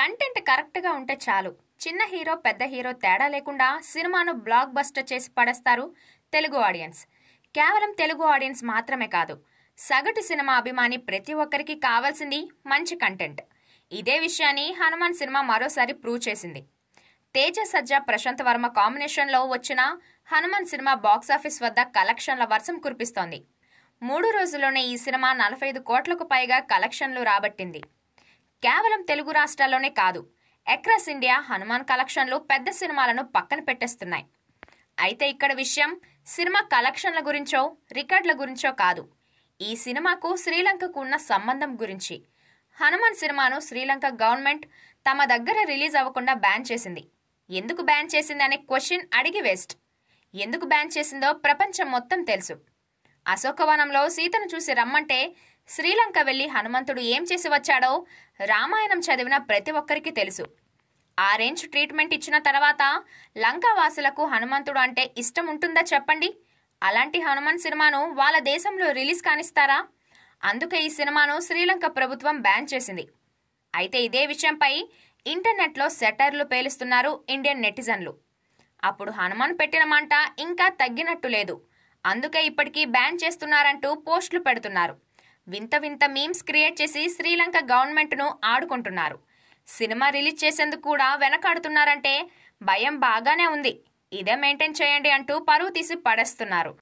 Content కరెక్ట్‌గా ఉంటే చాలు. చిన్న హీరో, పెద్ద హీరో తేడా లేకుండా సినిమాను బ్లాక్ బస్టర్ చేసి పడేస్తారు తెలుగు ఆడియన్స్. కేవలం తెలుగు ఆడియన్స్ మాత్రమే కాదు, సగటు సినిమా అభిమాని ప్రతి ఒక్కరికి కావాల్సింది మంచి కంటెంట్. ఇదే విషయాన్ని హనుమాన్ సినిమా మరోసారి ప్రూవ్ చేసింది. తేజ సజ్జా ప్రశాంత్ వర్మ కాంబినేషన్లో వచ్చిన హనుమాన్ సినిమా బాక్సాఫీస్ వద్ద కలెక్షన్ల వర్షం కురిపిస్తోంది. 3 రోజుల్లోనే ఈ సినిమా 45 కోట్లకు పైగా కలెక్షన్లు రాబట్టింది. కేవలం తెలుగు రాష్ట్రాల్లోనే కాదు, అక్రాస్ ఇండియా హనుమాన్ కలెక్షన్లు పెద్ద సినిమాలను పక్కన పెట్టేస్తున్నాయి. అయితే ఇక్కడ విషయం సినిమా కలెక్షన్ల గురించో, రికార్డుల గురించో కాదు. ఈ సినిమాకు శ్రీలంకకు ఉన్న సంబంధం గురించి. హనుమాన్ సినిమాను శ్రీలంక గవర్నమెంట్ తమ దగ్గర రిలీజ్ అవ్వకుండా బ్యాన్ చేసింది. ఎందుకు బ్యాన్ చేసింది అనే క్వశ్చన్ అడిగి వేస్ట్. ఎందుకు బ్యాన్ చేసిందో ప్రపంచం మొత్తం తెలుసు. అశోకవనంలో సీతను చూసి రమ్మంటే శ్రీలంక వెళ్లి హనుమంతుడు ఏం చేసి వచ్చాడో రామాయణం చదివిన ప్రతి ఒక్కరికి తెలుసు. ఆ రేంజ్ ట్రీట్మెంట్ ఇచ్చిన తర్వాత లంకావాసులకు హనుమంతుడు అంటే ఇష్టం ఉంటుందా చెప్పండి? అలాంటి హనుమాన్ సినిమాను వాళ్ళ దేశంలో రిలీజ్ కానిస్తారా? అందుకే ఈ సినిమాను శ్రీలంక ప్రభుత్వం బ్యాన్ చేసింది. అయితే ఇదే విషయంపై ఇంటర్నెట్లో సెటైర్లు పేలుస్తున్నారు ఇండియన్ నెటిజన్లు. అప్పుడు హనుమాన్ పెట్టిన మంట ఇంకా తగ్గినట్టు లేదు, అందుకే ఇప్పటికీ బ్యాన్ చేస్తున్నారంటూ పోస్టులు పెడుతున్నారు. వింత వింత మీమ్స్ క్రియేట్ చేసి శ్రీలంక గవర్నమెంట్ను ఆడుకుంటున్నారు. సినిమా రిలీజ్ చేసేందుకు కూడా వెనకాడుతున్నారంటే భయం బాగానే ఉంది. ఇదే మెయింటైన్ చేయండి అంటూ పరువు తీసి పడేస్తున్నారు.